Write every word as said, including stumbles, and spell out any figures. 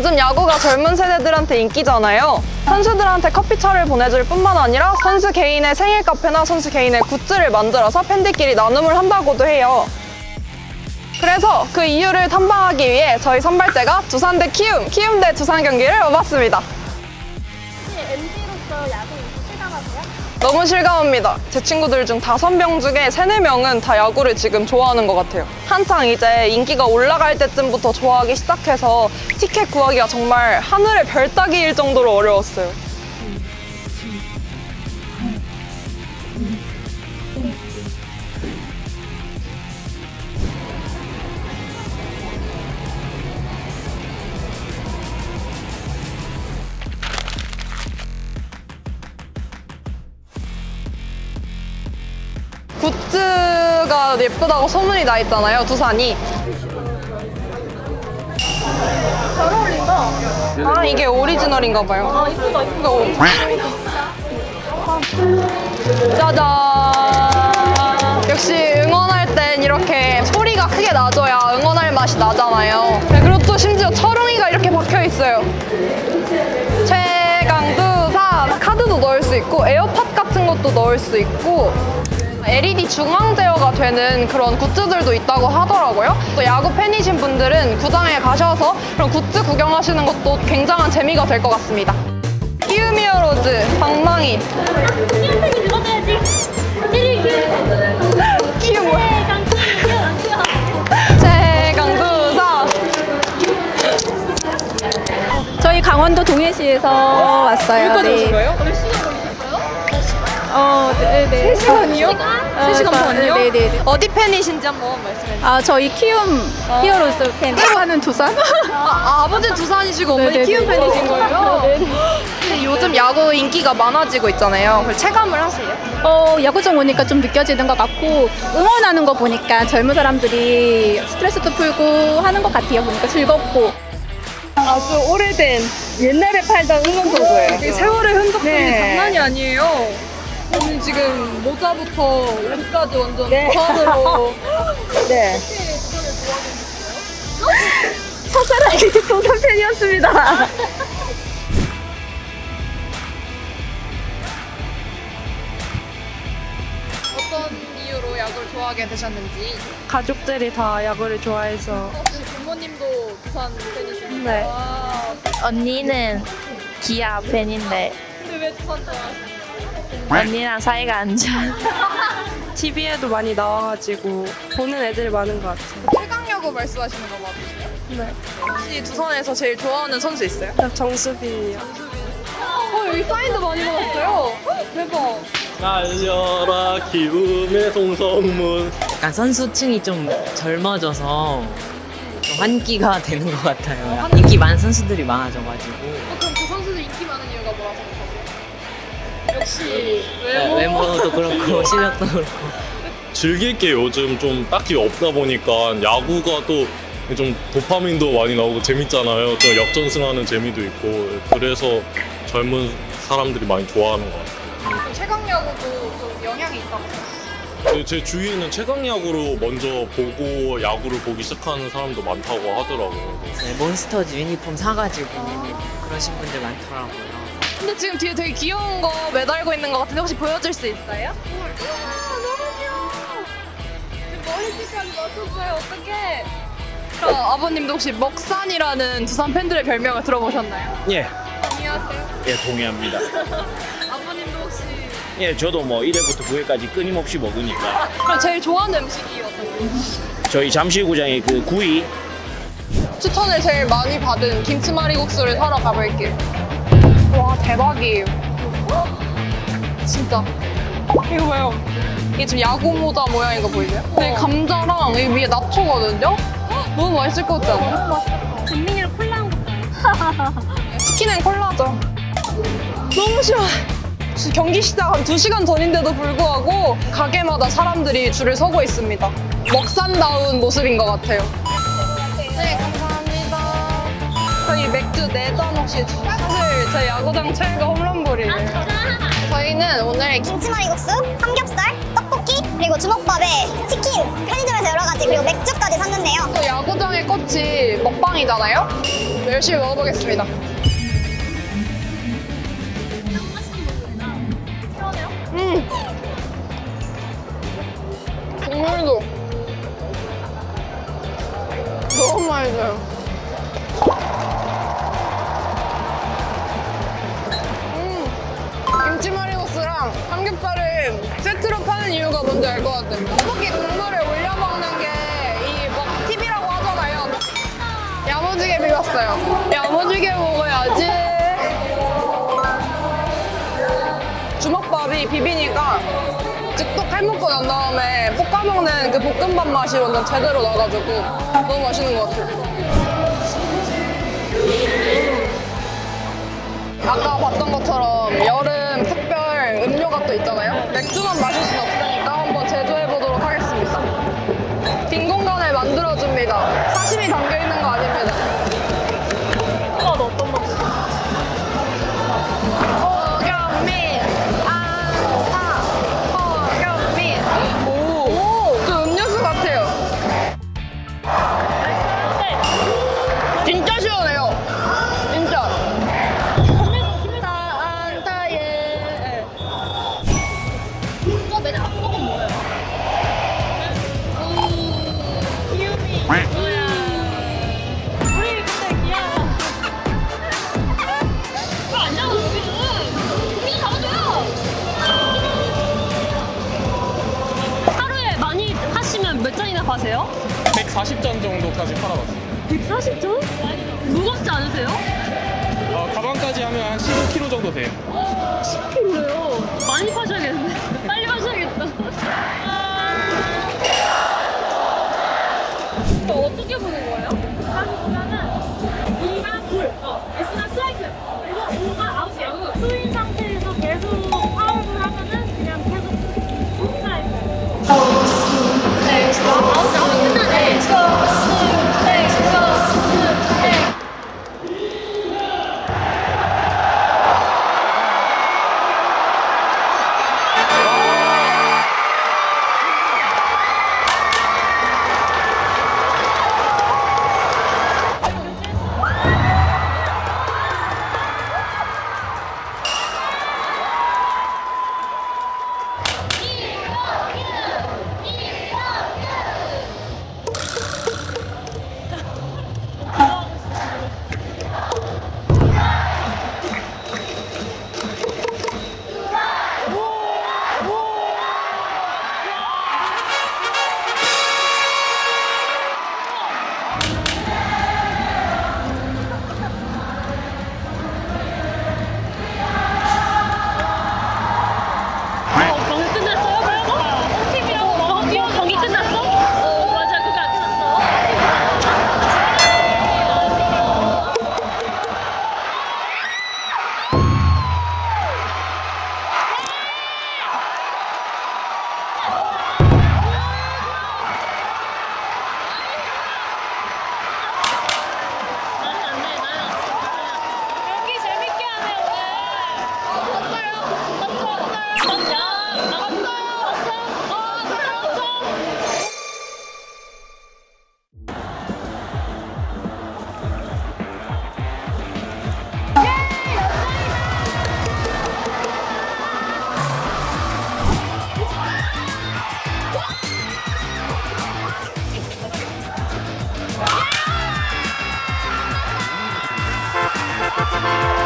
요즘 야구가 젊은 세대들한테 인기잖아요. 선수들한테 커피차를 보내줄 뿐만 아니라 선수 개인의 생일 카페나 선수 개인의 굿즈를 만들어서 팬들끼리 나눔을 한다고도 해요. 그래서 그 이유를 탐방하기 위해 저희 선발대가 두산 대 키움, 키움 대 두산 경기를 와봤습니다. 혹시 엠지로서 야구 인기 실감하세요? 너무 실감합니다. 제 친구들 중 다섯 명 중에 세네 명은 다 야구를 지금 좋아하는 것 같아요. 한창 이제 인기가 올라갈 때쯤부터 좋아하기 시작해서 티켓 구하기가 정말 하늘의 별 따기일 정도로 어려웠어요. 굿즈가 예쁘다고 소문이 나 있잖아요, 두산이. 잘 어울린다. 아, 이게 오리지널인가 봐요. 아, 이쁘다, 이쁘다. 짜잔! 역시 응원할 땐 이렇게 소리가 크게 나줘야 응원할 맛이 나잖아요. 네, 그리고 또 심지어 철웅이가 이렇게 박혀 있어요. 최강두산! 카드도 넣을 수 있고 에어팟 같은 것도 넣을 수 있고 엘이디 중앙 제어가 되는 그런 굿즈들도 있다고 하더라고요. 또 야구 팬이신 분들은 구장에 가셔서 그런 굿즈 구경하시는 것도 굉장한 재미가 될 것 같습니다. 키움 히어로즈, 방망이. 키움 팬이 들어줘야지. 키움 뭐야? 최강두산. 저희 강원도 동해시에서 왔어요. 여기까지 오신 거예요? 어, 네네. 세 시간이요? 세 시간 반이요? 네네. 어디 팬이신지 한번 말씀해 주세요. 아, 저희 키움 아. 히어로즈 팬. 하는 두산? 아, 아, 아버지 두산이시고 어머니 네네네. 키움 팬이신 거예요? 네네. 근데 요즘 야구 인기가 많아지고 있잖아요. 그걸 체감을 하세요? 어, 야구장 오니까 좀 느껴지는 것 같고 응원하는 거 보니까 젊은 사람들이 스트레스도 풀고 하는 것 같아요. 보니까 즐겁고. 아주 오래된 옛날에 팔던 응원도구예요. 이게 세월의 흔적들이 네. 장난이 아니에요. 오늘 지금 모자부터 옷까지 완전 네. 두산으로. 네. 첫사랑이 두산 팬이었습니다. 어떤 이유로 야구를 좋아하게 되셨는지. 가족들이 다 야구를 좋아해서. 혹시 부모님도 두산 팬이신가요? 네. 와. 언니는 기아 팬인데 근데 왜 두산 좋아하세요? 언니랑 사이가 안 좋아. 티비에도 많이 나와가지고 보는 애들이 많은 것 같아요. 최강야구 말씀하시는 거 맞으세요? 네. 혹시 두산에서 제일 좋아하는 선수 있어요? 정수빈이요. 어, 여기 사인도 많이 받았어요. 대박. 날려라 기움의 송성문. 약간 선수층이 좀 젊어져서 좀 환기가 되는 것 같아요. 인기 많은 선수들이 많아져가지고. 어, 그럼 그 선수들 인기 많은 이유가 뭐라고 생각하세요? 역시 네, 외모도 그렇고 실력도 그렇고. 즐길 게 요즘 좀 딱히 없다 보니까 야구가 또 좀 도파민도 많이 나오고 재밌잖아요. 또 역전승하는 재미도 있고 그래서 젊은 사람들이 많이 좋아하는 것 같아요. 그럼 최강야구도 좀 영향이 있다고 생각하세요? 제 주위에는 최강야구로 먼저 보고 야구를 보기 시작하는 사람도 많다고 하더라고요. 네, 몬스터즈 유니폼 사가지고 그러신 분들 많더라고요. 근데 지금 뒤에 되게 귀여운 거 매달고 있는 것 같은데 혹시 보여줄 수 있어요? 우와, 너무 귀여워. 머리띠까지 맞춰줘요. 어떡해. 그럼 아버님도 혹시 먹산이라는 두산 팬들의 별명을 들어보셨나요? 예, 안녕하세요. 예, 동의합니다. 아버님도 혹시 예, 저도 뭐 일 회부터 구 회까지 끊임없이 먹으니까. 그럼 제일 좋아하는 음식이 어떤 거예요? 저희 잠실구장의 그 구이. 추천을 제일 많이 받은 김치말이국수를 사러 가볼게요. 와, 대박이에요. 진짜. 이거 봐요. 이게 지금 야구 모자 모양인 거 보이세요? 네, 감자랑 여기 위에 나초거든요? 너무 맛있을 것 같지 않아요? 맛있겠다. 전민이랑 콜라한 거. 치킨은 콜라죠. 너무 시원해. 경기 시작 한 두 시간 전인데도 불구하고 가게마다 사람들이 줄을 서고 있습니다. 먹산다운 모습인 것 같아요. 네, 감사합니다. 저희 맥주 네 잔 혹시 사실 제 야구장 최애가 홈런볼이에요. 저희는 오늘 김치말이국수, 삼겹살, 떡볶이, 그리고 주먹밥에 치킨, 편의점에서 여러 가지, 그리고 맥주까지 샀는데요. 또 야구장의 꽃이 먹방이잖아요? 열심히 먹어보겠습니다. 음! 국물도 너무 맛있어요. 음! 김치 마리노스랑 삼겹살을 세트로 파는 이유가 뭔지 알 것 같아요. 떡볶이 국물에 올려 먹는 게 이 뭐 팁이라고 하잖아요. 야무지게 비볐어요. 야무지게 먹어야지. 주먹밥이 비비니까 즉석 해먹고 난 다음에 볶아먹는 그 볶음밥 맛이 완전 제대로 나가지고 너무 맛있는 것 같아요. 아까 봤던 것처럼 여름 특별 음료가 또 있잖아요. 맥주만 마실 순 없으니까 한번 제조해보도록 하겠습니다. 빈 공간을 만들어줍니다. 사심이 담겨있는 거 아닙니다. 어, 너 어떤 맛? 호경민! 안타! 호경민! 오! 또 음료수 같아요. 진짜 시원해요. 진짜. 몇 잔이나 파세요? 백사십 잔 정도까지 팔아봤어요. 백사십 잔? 무겁지 않으세요? 어, 가방까지 하면 한 십오 킬로그램 정도 돼요. 십 킬로그램요? 많이 파셔야겠네. 빨리 마셔야겠다. 어떻게 보는 거예요? 보면은 이가 볼, 어, S가 스트라이크, 그리고 오가 아웃이에요. 스윙 상태에서 계속 파울을 하면은 그냥 계속 스트라이크. Bye.